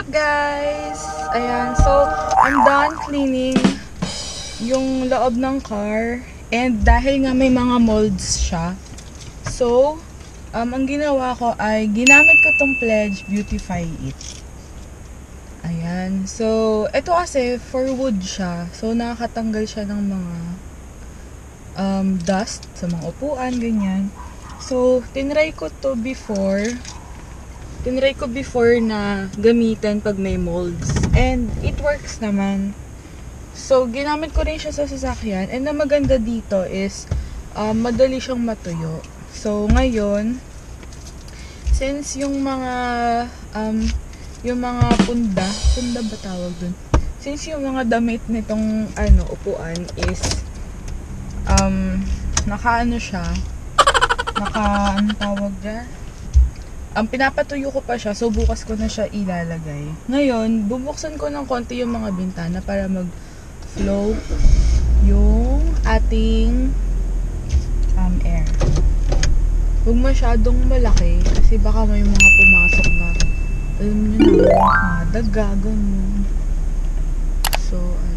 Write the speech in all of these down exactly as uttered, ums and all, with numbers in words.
guys! Ayan, so I'm done cleaning yung loob ng car. And dahil nga may mga molds siya, so um, ang ginawa ko ay ginamit ko tong Pledge Beautify It. Ayan, so ito kasi for wood siya, so nakakatanggal siya ng mga um, dust sa mga upuan, ganyan. So tinry ko to before tinry ko before na gamitin pag may molds, and it works naman. So ginamit ko rin siya sa sasakyan, and ang maganda dito is um, madali siyang matuyo. So ngayon, since yung mga um, yung mga punda punda ba tawag dun? Since yung mga damit nitong ano upuan is um, naka ano siya naka ano tawag dyan? Ang um, pinapatuyo ko pa siya, so bukas ko na siya ilalagay. Ngayon, bubuksan ko ng konti yung mga bintana para mag-flow yung ating um, air. Huwag masyadong malaki kasi baka may mga pumasok na, alam nyo na, mga daga, ganun. So, ayun.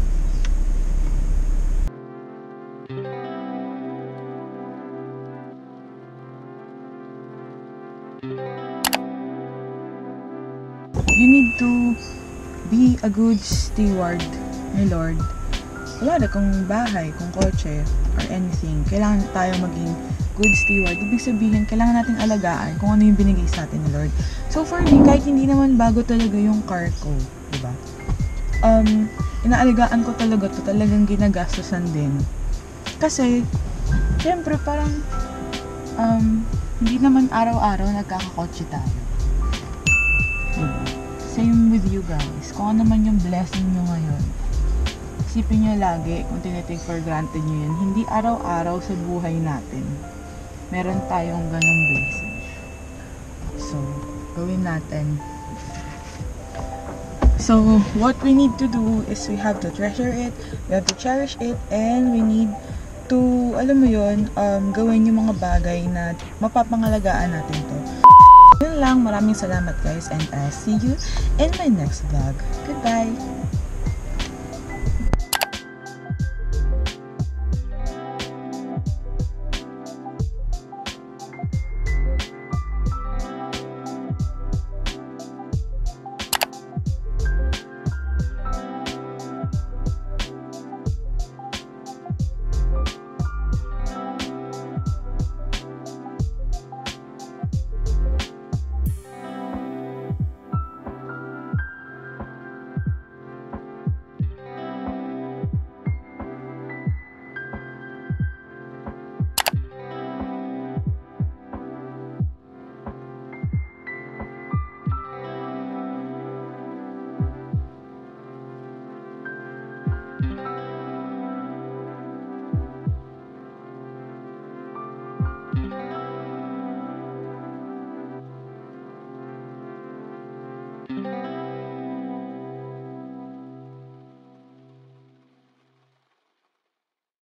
You need to be a good steward, my Lord. Wala na kung bahay, kung kotse, or anything. Kailangan tayo maging good steward. Ibig sabihin, kailangan natin alagaan kung ano yung binigay sa atin ni Lord. So for me, kahit hindi naman bago talaga yung car ko, diba? Um, inaalagaan ko talaga to, talagang ginagastusan din. Kasi, syempre parang, um, hindi naman araw-araw nagkakakotse tayo. Diba? Same with you guys. Kung ano naman yung blessing nyo ngayon, isipin nyo lagi kung tinitake for granted nyo yan. Hindi araw-araw sa buhay natin meron tayong ganong blessing. So, gawin natin. So, what we need to do is we have to treasure it, we have to cherish it, and we need to, alam mo yun, um, gawin yung mga bagay na mapapangalagaan natin to. Yun lang, maraming salamat guys, and I'll see you in my next vlog. Goodbye!